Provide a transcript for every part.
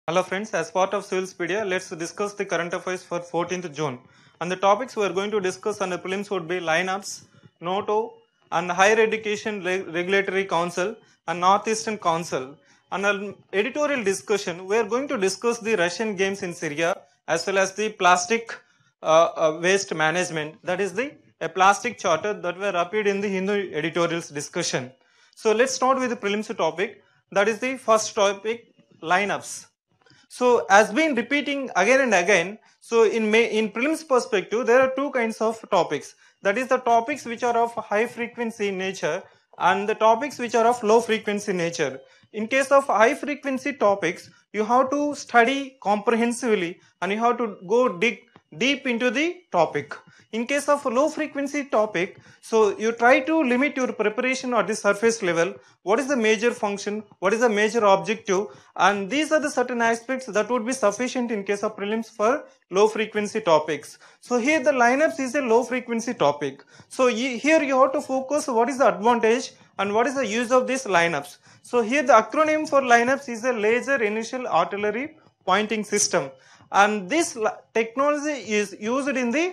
Hello friends, as part of Civilspedia, let's discuss the current affairs for 14th June. And the topics we are going to discuss on the prelims would be lineups, NATO, and Higher Education Regulatory Council and Northeastern Council. And an editorial discussion, we are going to discuss the Russian games in Syria as well as the plastic waste management. That is a plastic charter that were appeared in the Hindu editorials discussion. So let's start with the prelims topic. That is the first topic, lineups. So as been repeating again and again, so in prelims perspective, there are two kinds of topics. That is the topics which are of high frequency in nature and the topics which are of low frequency nature. In case of high frequency topics, you have to study comprehensively and you have to go deep into the topic. In case of low frequency topic, so you try to limit your preparation at the surface level. What is the major function? What is the major objective? And these are the certain aspects that would be sufficient in case of prelims for low frequency topics. So here the lineups is a low frequency topic. So here you have to focus what is the advantage and what is the use of these lineups. So here the acronym for lineups is a laser initial artillery pointing system. And this technology is used in the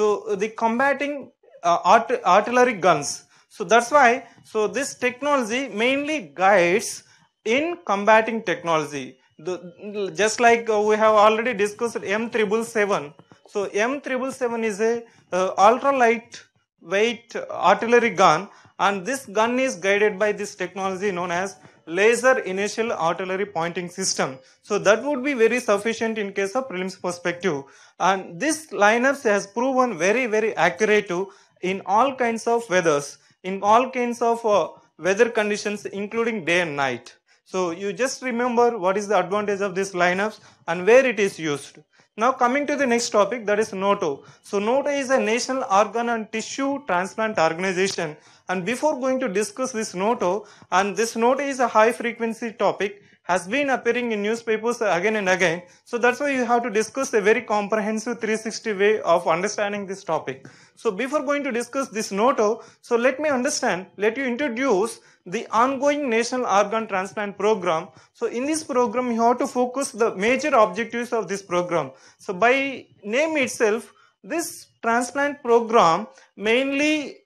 combating artillery guns. So that's why this technology mainly guides in combating technology. Just like we have already discussed M777. So M777 is a ultra light weight artillery gun, and this gun is guided by this technology known as laser initial artillery pointing system. So that would be very sufficient in case of prelims perspective. And this lineups has proven very accurate in all kinds of weathers, in all kinds of weather conditions, including day and night. So you just remember what is the advantage of this lineups and where it is used. Now coming to the next topic, that is NATO. So NATO is a national organ and tissue transplant organization. And before going to discuss this NATO, and this NATO is a high frequency topic, has been appearing in newspapers again and again. So that's why you have to discuss a very comprehensive 360 way of understanding this topic. So before going to discuss this NATO, so let you introduce the ongoing national organ transplant program. So in this program, you have to focus the major objectives of this program. So by name itself, this transplant program mainly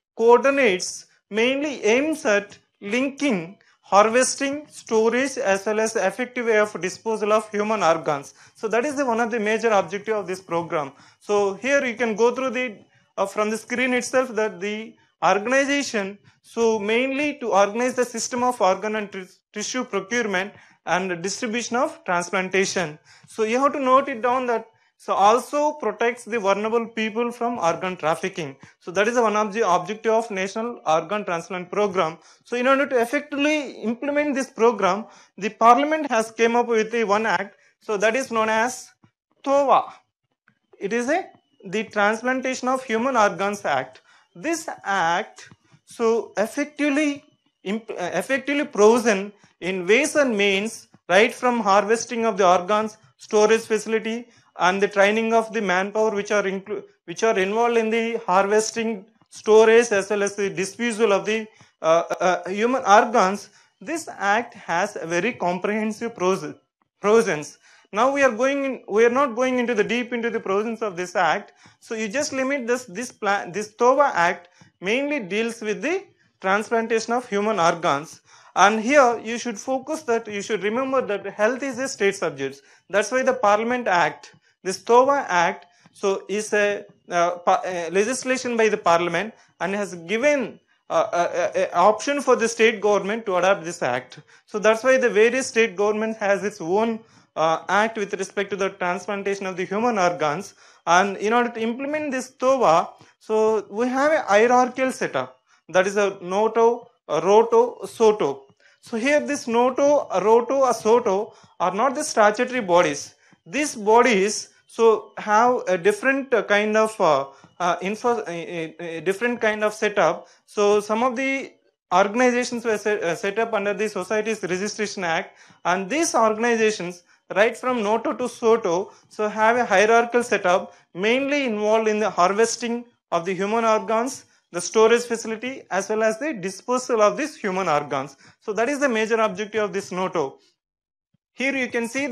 aims at linking harvesting, storage as well as effective way of disposal of human organs. So that is one of the major objective of this program. So here you can go through from the screen itself that the organization, so mainly to organize the system of organ and tissue procurement and distribution of transplantation. So you have to note it down that so also protects the vulnerable people from organ trafficking. So that is one of the objective of National Organ Transplant Program. So in order to effectively implement this program, the Parliament has came up with one act. So that is known as TOVA. It is the Transplantation of Human Organs Act. This act effectively provision in ways and means, right from harvesting of the organs, storage facility, and the training of the manpower which are involved in the harvesting, storage as well as the disposal of the human organs. This act has a very comprehensive provisions. Now we are not going into the deep into the provisions of this act. So you just limit this TOVA act mainly deals with the transplantation of human organs. And here you should remember that health is a state subject. That's why the Parliament Act, this TOVA Act, is a legislation by the Parliament and has given an option for the state government to adopt this act. So that's why the various state government has its own act with respect to the transplantation of the human organs. And in order to implement this TOVA, so we have a hierarchical setup. That is a NATO, ROTO, SOTO. So here this NATO, ROTO, or SOTO are not the statutory bodies. These bodies have a different kind of different kind of setup. So some of the organizations were set up under the Societies Registration Act, and these organizations, right from NATO to SOTO, have a hierarchical setup mainly involved in the harvesting of the human organs, the storage facility as well as the disposal of these human organs. So that is the major objective of this NATO. Here you can see that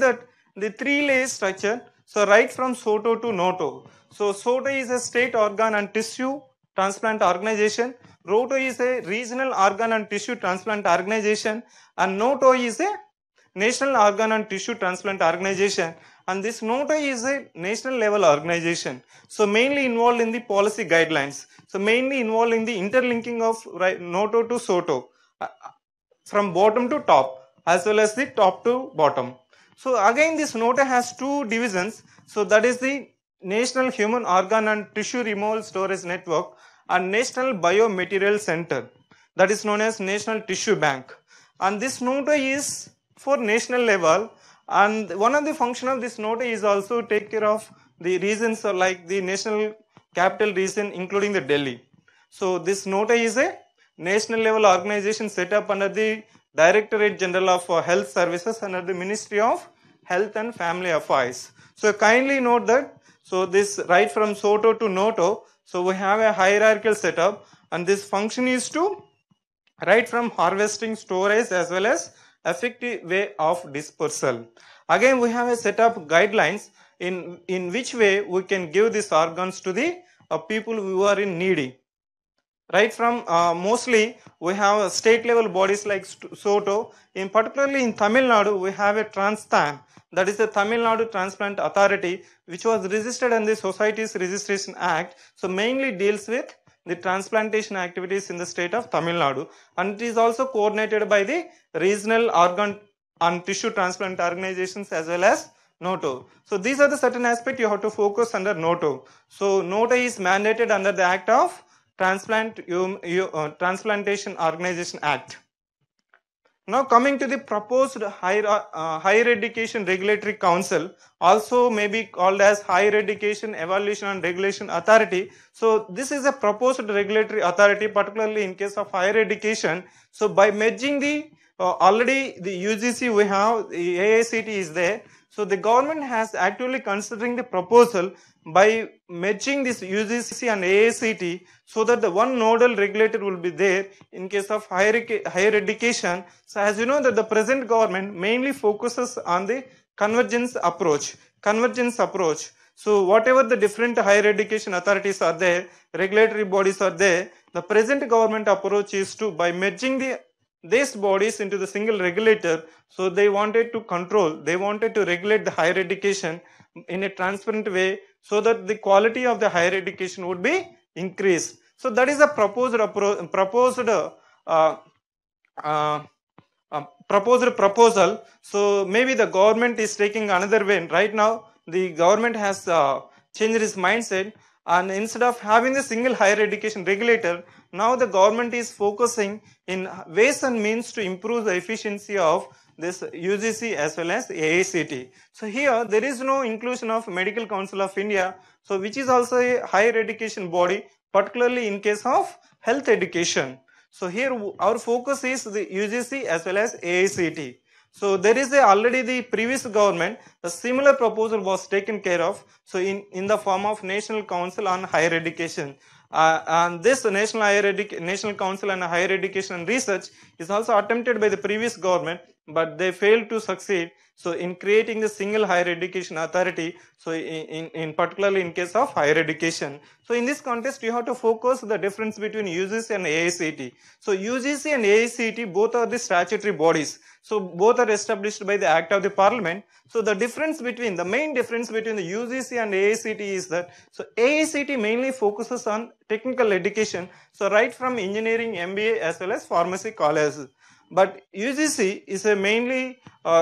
the three-layer structure. So right from SOTO to NOTO. So SOTO is a state organ and tissue transplant organization. ROTO is a regional organ and tissue transplant organization, and NOTO is a national organ and tissue transplant organization. And this NOTO is a national level organization. So mainly involved in the policy guidelines. So mainly involved in the interlinking of NOTO to SOTO from bottom to top as well as the top to bottom. So again this NOTO has two divisions. So that is the National Human Organ and Tissue Removal Storage Network and National Biomaterial Center, that is known as National Tissue Bank. And this NOTO is for national level, and one of the function of this NOTO is also take care of the regions like the national capital region including the Delhi. So this NOTO is a national level organization set up under the Directorate General of Health Services under the Ministry of Health and Family Affairs. So kindly note that, so this right from SOTO to NOTO, so we have a hierarchical setup, and this function is to right from harvesting, storage as well as effective way of dispersal. Again we have a set of guidelines in which way we can give these organs to the people who are in needy. Right from mostly we have state level bodies like SOTO. In particularly in Tamil Nadu we have a TransTan, that is the Tamil Nadu Transplant Authority, which was registered in the Societies Registration Act. So mainly deals with the transplantation activities in the state of Tamil Nadu, and it is also coordinated by the regional organ and tissue transplant organizations as well as NOTO. So these are the certain aspects you have to focus under NOTO. So NOTO is mandated under the Act of Transplantation Organization Act. Now coming to the proposed Higher Education Regulatory Council, also may be called as Higher Education Evaluation and Regulation Authority. So this is a proposed regulatory authority, particularly in case of higher education. So by merging the already the UGC we have, the AICT is there. So the government has actually considering the proposal by merging this UGC and AICT, so that the one nodal regulator will be there in case of higher education. So as you know that the present government mainly focuses on the convergence approach. So whatever the different higher education authorities are there, regulatory bodies are there, the present government approach is to, by merging these bodies into the single regulator, so they wanted to control, they wanted to regulate the higher education in a transparent way, so that the quality of the higher education would be increased. So that is a proposal. So maybe the government is taking another way. Right now the government has changed its mindset, and instead of having the single higher education regulator, now the government is focusing in ways and means to improve the efficiency of this UGC as well as AICT. So here there is no inclusion of Medical Council of India, so which is also a higher education body, particularly in case of health education. So here our focus is the UGC as well as AICT. So there is already the previous government, a similar proposal was taken care of, so in the form of National Council on Higher Education. And this National Council on Higher Education and Research is also attempted by the previous government, but they failed to succeed. So in creating the single higher education authority, so in particularly in case of higher education. So in this context, you have to focus the difference between UGC and AICT. So UGC and AICT both are the statutory bodies. So both are established by the Act of the Parliament. So the main difference between the UGC and AICT is that, so AICT mainly focuses on technical education. So right from engineering, MBA as well as pharmacy colleges. But UGC is mainly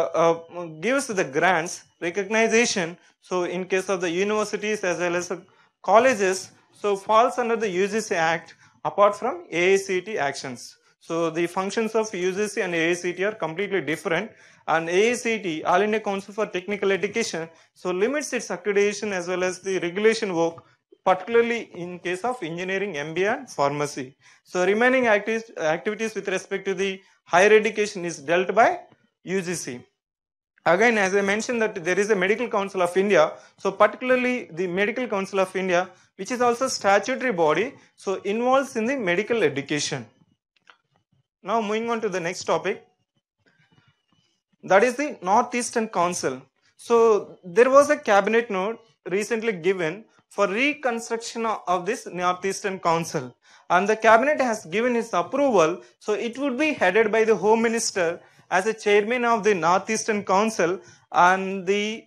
gives the grants, recognition. So in case of the universities as well as colleges, so falls under the UGC Act apart from AICT actions. So the functions of UGC and AICT are completely different, and AICT, All India Council for Technical Education, so limits its accreditation as well as the regulation work, particularly in case of engineering, MBA and pharmacy. So remaining activities with respect to the higher education is dealt by UGC. Again, as I mentioned that there is a Medical Council of India, so particularly the Medical Council of India, which is also statutory body, so involves in the medical education. Now moving on to the next topic, that is the Northeastern Council. So there was a cabinet note recently given for reconstruction of this Northeastern Council, and the cabinet has given its approval. So it would be headed by the Home Minister as a chairman of the Northeastern Council, and the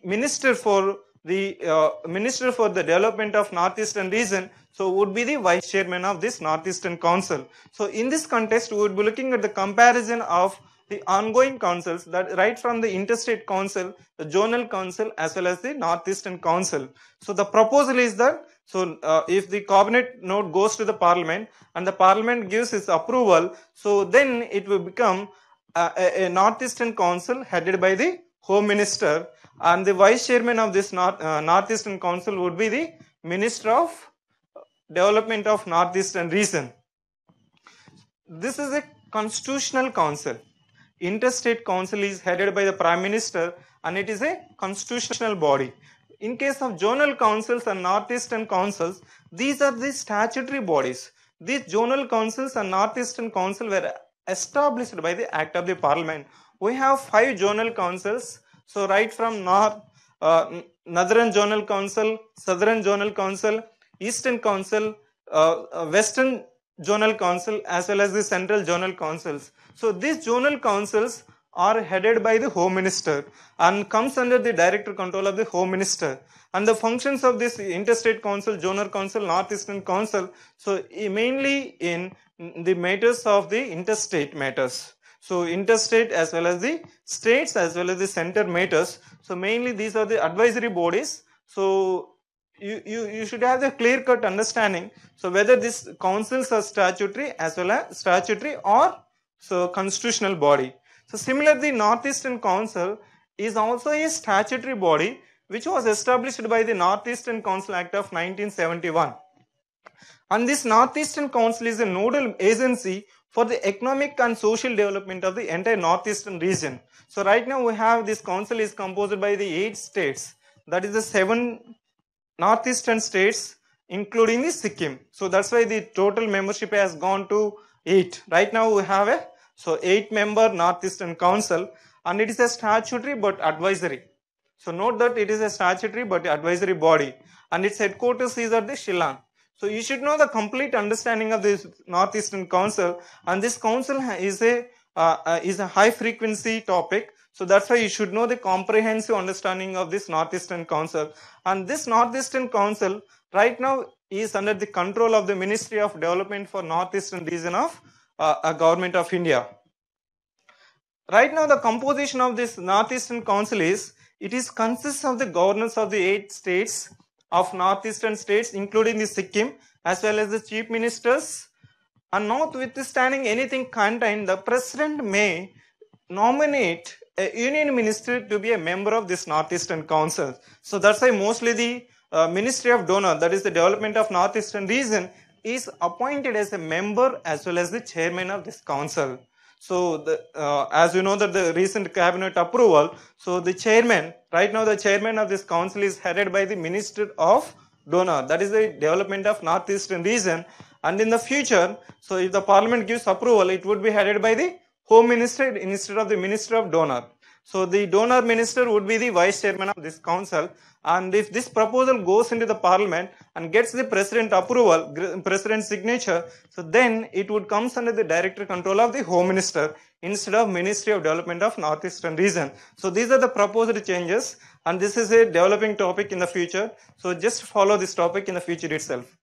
minister for the development of Northeastern region, so would be the vice chairman of this Northeastern Council. So in this context, we would be looking at the comparison of the ongoing councils, that right from the interstate council, the zonal council, as well as the Northeastern Council. So the proposal is that, so if the cabinet note goes to the parliament and the parliament gives its approval, so then it will become a Northeastern Council headed by the Home Minister, and the vice chairman of this Northeastern Council would be the Minister of Development of Northeastern Region. This is a constitutional council. Interstate council is headed by the Prime Minister, and it is a constitutional body. In case of zonal councils and Northeastern councils, these are the statutory bodies. These zonal councils and Northeastern Council were established by the Act of the Parliament. We have 5 zonal councils. So right from Northern Zonal Council, Southern Zonal Council, Eastern Council, Western Zonal Council, as well as the Central Zonal Councils. So these zonal councils are headed by the Home Minister and comes under the direct control of the Home Minister. And the functions of this interstate council, zonal council, Northeastern Council, so mainly in the matters of the interstate matters. So interstate as well as the states as well as the center matters. So mainly these are the advisory bodies. So you should have the clear-cut understanding. So whether these councils are statutory as well as statutory or so constitutional body. So similarly, Northeastern Council is also a statutory body which was established by the Northeastern Council Act of 1971. And this Northeastern Council is a nodal agency for the economic and social development of the entire Northeastern region. So right now we have this council is composed by the 8 states, that is the 7 Northeastern states including the Sikkim. So that's why the total membership has gone to 8. Right now we have a 8-member Northeastern Council, and it is a statutory but advisory. So note that it is a statutory but advisory body, and its headquarters is at the Shillong. So you should know the complete understanding of this Northeastern Council, and this council is a high frequency topic. So that's why you should know the comprehensive understanding of this Northeastern Council. And this Northeastern Council right now is under the control of the Ministry of Development for Northeastern Region of Government of India. Right now the composition of this Northeastern Council is, it is consists of the governors of the 8 states of Northeastern states including the Sikkim as well as the chief ministers, and notwithstanding anything contained, the president may nominate a union minister to be a member of this Northeastern Council. So that's why mostly the Ministry of Donor, that is the Development of Northeastern Region, is appointed as a member as well as the chairman of this council. So as you know that the recent cabinet approval, so the chairman, right now the chairman of this council is headed by the Minister of Donor, that is the Development of Northeastern Region, and in the future, so if the parliament gives approval, it would be headed by the Home Minister instead of the Minister of Donor. So the donor minister would be the vice chairman of this council, and if this proposal goes into the parliament and gets the president approval, president's signature, so then it would come under the direct control of the Home Minister instead of Ministry of Development of Northeastern Region. So these are the proposed changes, and this is a developing topic in the future. So just follow this topic in the future itself.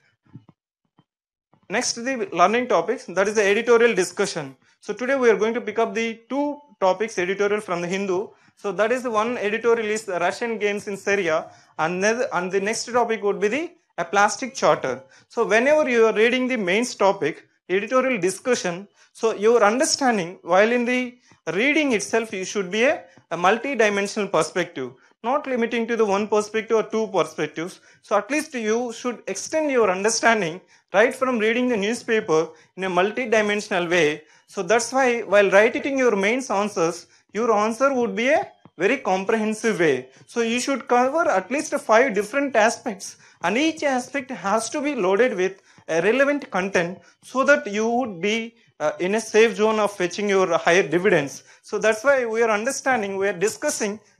Next, the learning topics, that is the editorial discussion. So today we are going to pick up the 2 topics editorial from the Hindu. So that is the one editorial is the Russian games in Syria, and the next topic would be a plastic charter. So whenever you are reading the main topic, editorial discussion, so your understanding while in the reading itself, you should be a multi-dimensional perspective, not limiting to the one perspective or 2 perspectives. So at least you should extend your understanding right from reading the newspaper in a multi-dimensional way. So that's why while writing your main answers, your answer would be a very comprehensive way. So you should cover at least 5 different aspects, and each aspect has to be loaded with a relevant content so that you would be in a safe zone of fetching your higher dividends. So that's why we are discussing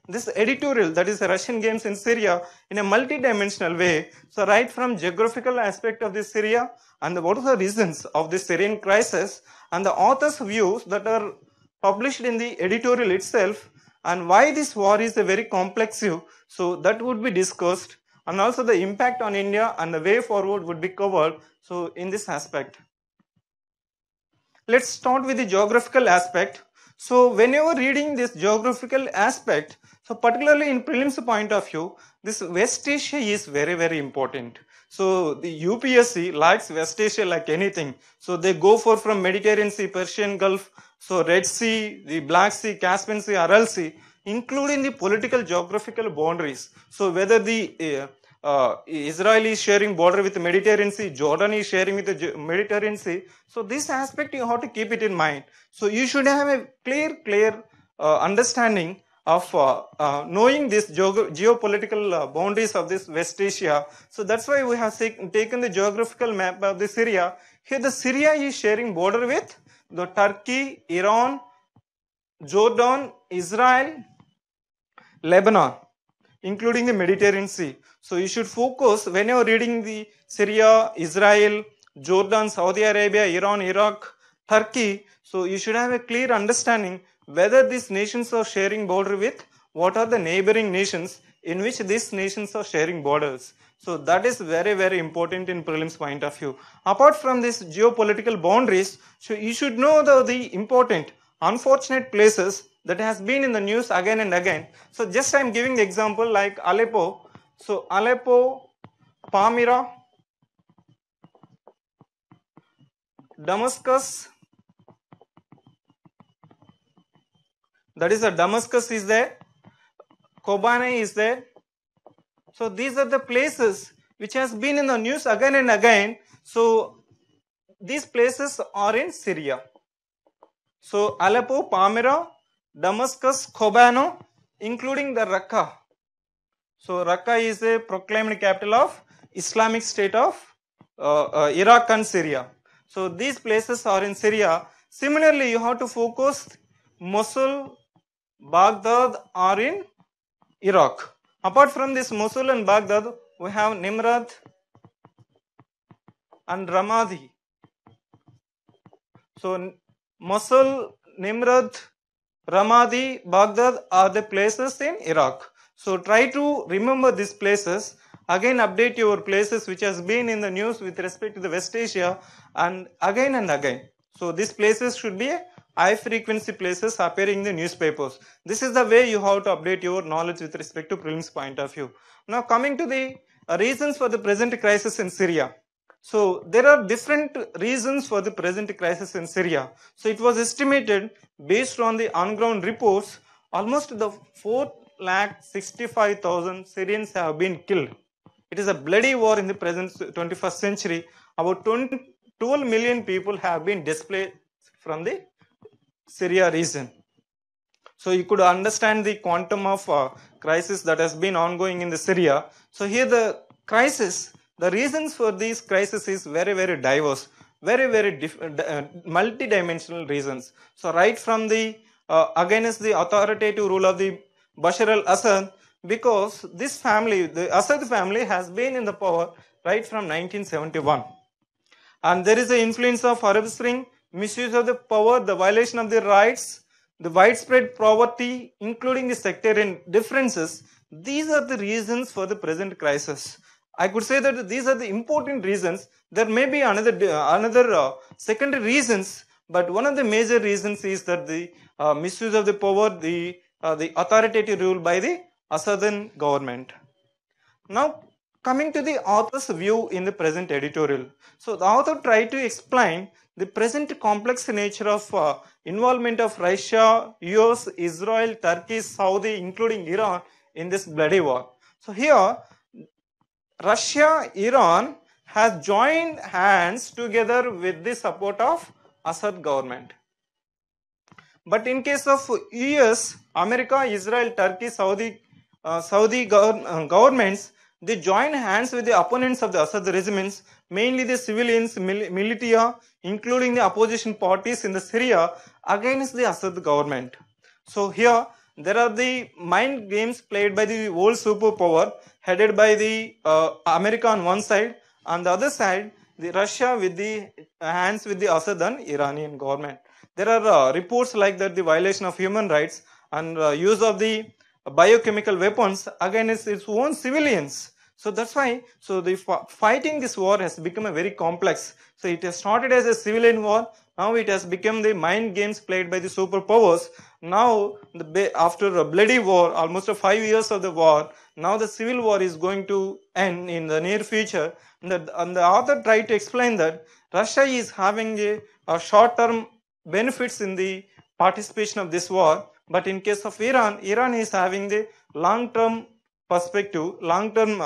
this editorial, that is Russian games in Syria, in a multi-dimensional way. So right from geographical aspect of this Syria and what are the reasons of this Syrian crisis and the author's views that are published in the editorial itself, and why this war is a very complex issue. So that would be discussed, and also the impact on India and the way forward would be covered. So in this aspect, let's start with the geographical aspect. So whenever reading this geographical aspect, so particularly in prelims point of view, this West Asia is very, very important. So the UPSC likes West Asia like anything. So they go for from Mediterranean Sea, Persian Gulf, so Red Sea, the Black Sea, Caspian Sea, Aral Sea, including the political geographical boundaries. So whether the Israel is sharing border with the Mediterranean Sea, Jordan is sharing with the Mediterranean Sea. So this aspect you have to keep it in mind. So you should have a clear understanding of knowing this geopolitical boundaries of this West Asia. So that's why we have taken the geographical map of the Syria. Here the Syria is sharing border with the Turkey, Iran, Jordan, Israel, Lebanon, including the Mediterranean Sea. So you should focus when you are reading the Syria, Israel, Jordan, Saudi Arabia, Iran, Iraq, Turkey. So you should have a clear understanding whether these nations are sharing border with what are the neighboring nations in which these nations are sharing borders. So that is very, very important in prelims point of view. Apart from this geopolitical boundaries, so you should know the important unfortunate places that has been in the news again and again. So just I am giving the example like Aleppo. So Aleppo, Palmyra, Damascus, that is Damascus is there, Kobane is there. So these are the places which has been in the news again and again. So these places are in Syria. So Aleppo, Palmyra, Damascus, Kobane, including the Raqqa. So Raqqa is a proclaimed capital of Islamic State of Iraq and Syria. So these places are in Syria. Similarly, you have to focus Mosul, Baghdad are in Iraq. Apart from this Mosul and Baghdad, we have Nimrud and Ramadi. So Mosul, Nimrud, Ramadi, Baghdad are the places in Iraq. So try to remember these places. Again update your places which has been in the news with respect to the West Asia and again. So these places should be high frequency places appearing in the newspapers. This is the way you have to update your knowledge with respect to prelims point of view. Now coming to the reasons for the present crisis in Syria. So there are different reasons for the present crisis in Syria. So it was estimated based on the on-ground reports, almost the 4,65,000 Syrians have been killed. It is a bloody war in the present 21st century. About 12 million people have been displaced from the Syria region. So you could understand the quantum of crisis that has been ongoing in the Syria. So here the crisis, the reasons for these crises is very, very diverse, very, multi-dimensional reasons. So right from the against the authoritative rule of the Bashar al-Assad, because this family, the Assad family has been in the power right from 1971. And there is the influence of Arab Spring, misuse of the power, the violation of the rights, the widespread poverty, including the sectarian differences. These are the reasons for the present crisis. I could say that these are the important reasons. There may be another secondary reasons, but one of the major reasons is that the misuse of the power, the authoritative rule by the Assadan government. Now coming to the author's view in the present editorial. So the author tried to explain the present complex nature of involvement of Russia, US, Israel, Turkey, Saudi, including Iran in this bloody war. So here Russia, Iran has joined hands together with the support of Assad government. But in case of US, America, Israel, Turkey, Saudi governments, they join hands with the opponents of the Assad regimes, mainly the civilians, militia, including the opposition parties in the Syria against the Assad government. So here there are the mind games played by the world superpower headed by the America on one side, on the other side the Russia with the hands with the Assad and Iranian government. There are reports like that the violation of human rights and use of the biochemical weapons against its own civilians. So that's why, so the fighting this war has become a very complex. So it has started as a civilian war. Now it has become the mind games played by the superpowers. Now, after a bloody war, almost 5 years of the war, now the civil war is going to end in the near future. And the author tried to explain that Russia is having a short-term benefits in the participation of this war. But in case of Iran, Iran is having the long-term perspective, long-term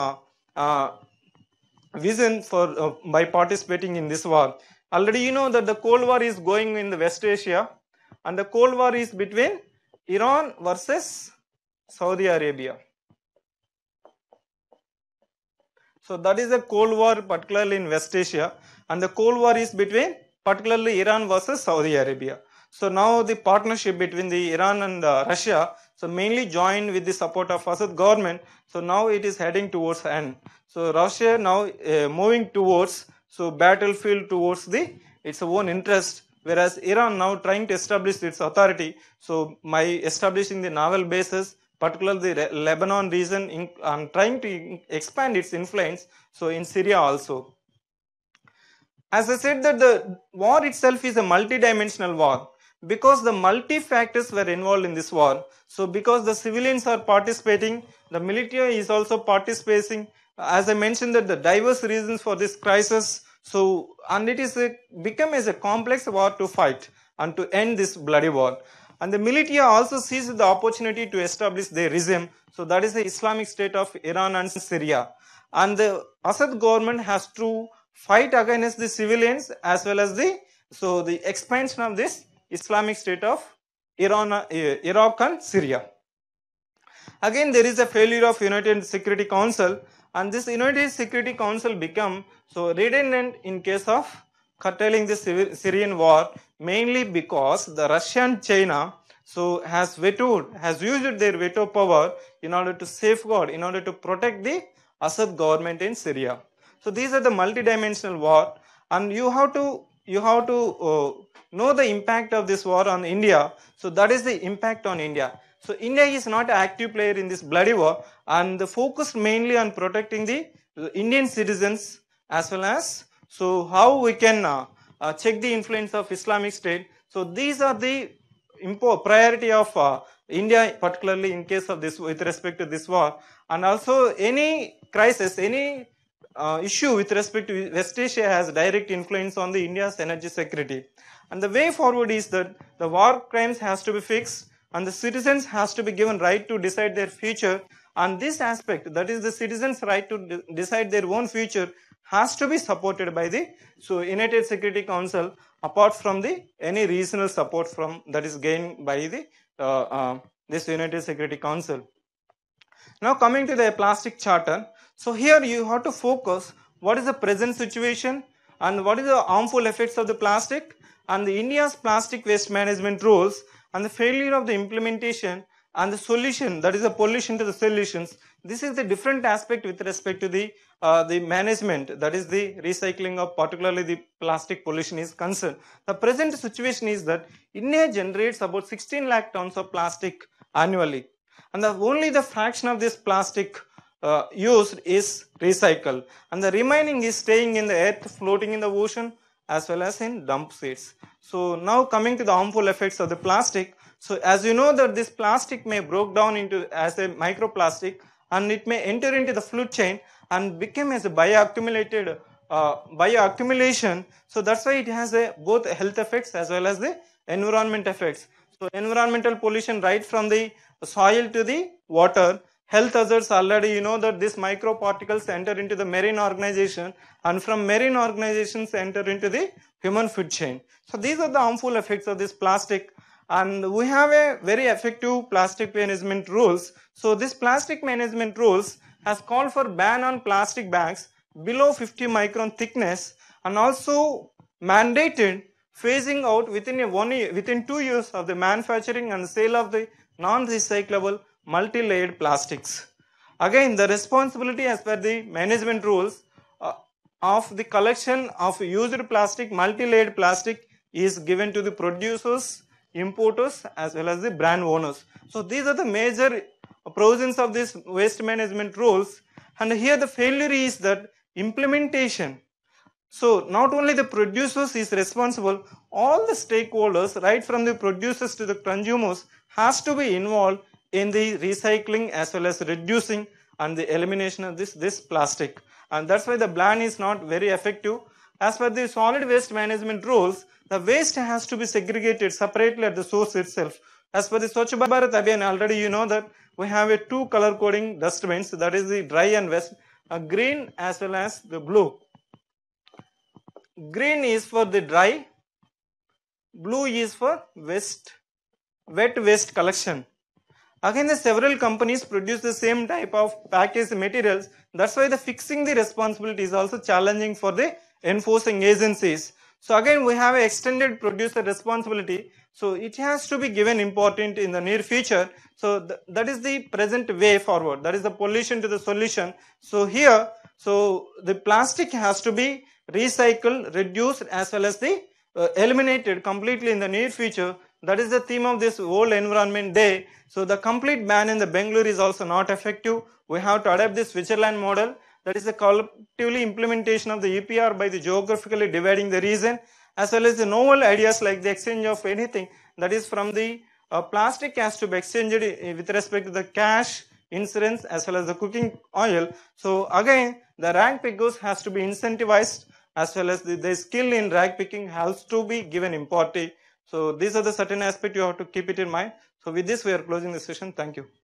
vision for by participating in this war. Already you know that the Cold War is going in the West Asia, and the Cold War is between Iran versus Saudi Arabia. So that is a Cold War particularly in West Asia, and the Cold War is between particularly Iran versus Saudi Arabia. So now the partnership between the Iran and Russia, so mainly joined with the support of Assad government, so now it is heading towards end. So Russia now moving towards, so battlefield towards its own interest, whereas Iran now trying to establish its authority, so by establishing the naval bases, particularly the Lebanon region, and trying to expand its influence, so in Syria also. As I said that the war itself is a multi-dimensional war, because the multi-factors were involved in this war. So because the civilians are participating, the military is also participating. As I mentioned that the diverse reasons for this crisis, so and it is become as a complex war to fight and to end this bloody war. And the military also seized the opportunity to establish their regime. So that is the Islamic State of Iran and Syria. And the Assad government has to fight against the civilians as well as the expansion of this Islamic State of Iran, Iraq and Syria. Again, there is a failure of United Security Council, and this United Security Council become so redundant in case of curtailing the Syrian war, mainly because the Russia and China has used their veto power in order to safeguard, in order to protect the Assad government in Syria. So these are the multidimensional war, and you have to know the impact of this war on India. So that is the impact on India. So India is not an active player in this bloody war, and the focus mainly on protecting the Indian citizens, as well as how we can check the influence of Islamic State. So these are the priority of India, particularly in case of this, with respect to this war. And also any crisis, any issue with respect to West Asia has direct influence on the India's energy security. And the way forward is that the war crimes has to be fixed, and the citizens has to be given right to decide their future. And this aspect, that is the citizens' right to decide their own future, has to be supported by the United Security Council, apart from the any regional support from that is gained by the this United Security Council. Now coming to the plastic charter. So here you have to focus what is the present situation and what is the harmful effects of the plastic, and the India's plastic waste management rules, and the failure of the implementation, and the solution, that is the pollution to the solutions. This is the different aspect with respect to the management, that is the recycling of particularly the plastic pollution is concerned. The present situation is that India generates about 16 lakh tons of plastic annually, and only the fraction of this plastic used is recycled, and the remaining is staying in the earth, floating in the ocean, as well as in dump sites. So now coming to the harmful effects of the plastic. So as you know that this plastic may break down into as a microplastic, and it may enter into the food chain and become as a bioaccumulation. So that's why it has both health effects as well as the environment effects. So environmental pollution right from the soil to the water. Health hazards, already you know that these microparticles enter into the marine organization, and from marine organizations enter into the human food chain. So these are the harmful effects of this plastic, and we have a very effective plastic management rules. So this plastic management rules has called for ban on plastic bags below 50 micron thickness, and also mandated phasing out within 2 years of the manufacturing and sale of the non-recyclable multi-layered plastics. Again, the responsibility as per the management rules of the collection of used plastic, multi-layered plastic is given to the producers, importers as well as the brand owners. So these are the major provisions of this waste management rules, and here the failure is that implementation. So not only the producers is responsible, all the stakeholders right from the producers to the consumers has to be involved in the recycling as well as reducing and the elimination of this plastic, and that's why the plan is not very effective. As per the solid waste management rules, the waste has to be segregated separately at the source itself. As per the Swachh Bharat Abhiyan, already you know that we have a two color coding dustbins, that is the dry and wet, green as well as the blue. Green is for the dry, blue is for wet waste collection. Again, the several companies produce the same type of packaged materials. That's why the fixing the responsibility is also challenging for the enforcing agencies. So again, we have an extended producer responsibility. So it has to be given important in the near future. So that is the present way forward. That is the pollution to the solution. So here, so the plastic has to be recycled, reduced as well as the eliminated completely in the near future. That is the theme of this World Environment Day. So the complete ban in the Bangalore is also not effective. We have to adapt this Switzerland model. That is the collectively implementation of the EPR by the geographically dividing the region, as well as the novel ideas like the exchange of anything. That is from the plastic has to be exchanged with respect to the cash, insurance as well as the cooking oil. So again, the rag pickers has to be incentivized, as well as the skill in rag picking has to be given importance. So these are the certain aspects you have to keep it in mind. So with this we are closing the session. Thank you.